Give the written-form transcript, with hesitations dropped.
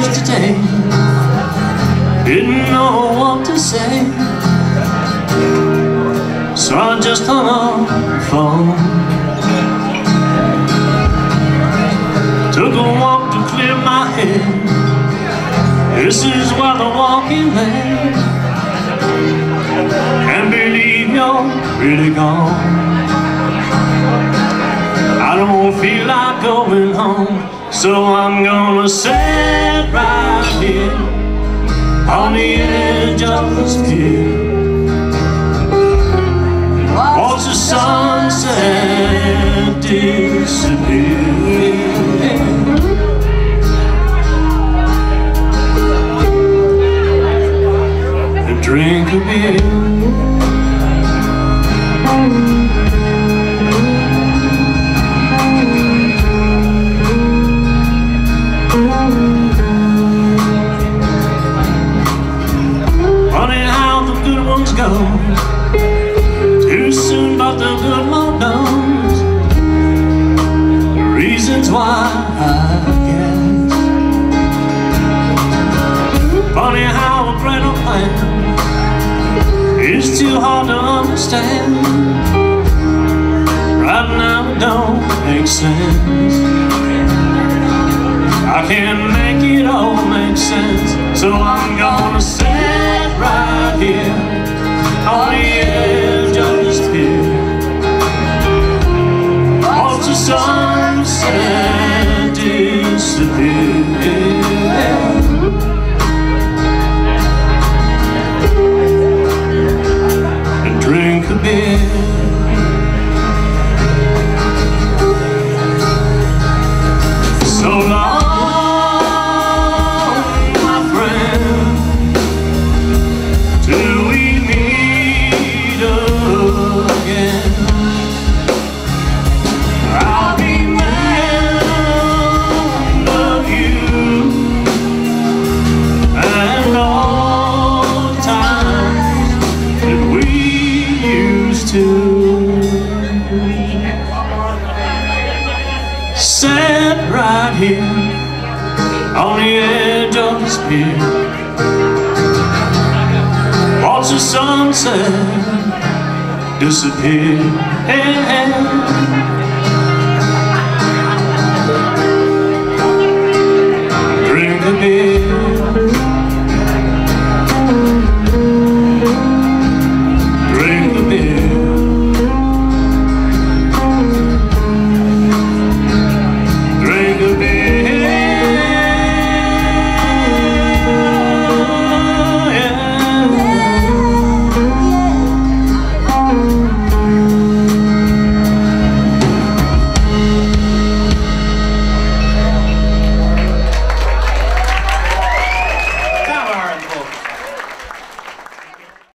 changed today. Didn't know what to say, so I just hung up the phone. Took a walk to clear my head. This is where the walking led. Can't believe you're really gone. I don't feel like going home, so I'm gonna sit right here on the edge of this pier. Watch the sunset disappear. And drink a beer. Go too soon, but the good Lord knows the reasons why, I guess. Funny how a great plan is too hard to understand. Right now it don't make sense. I can't make it all make sense, so I'm gonna sit right here on the edge of this pier. Watch the sunset disappear. And drink a beer. So long, my friend, till we meet again. I'll remember you and all the times that we used to sit right here on the edge of this pier. Watch the sunset disappear.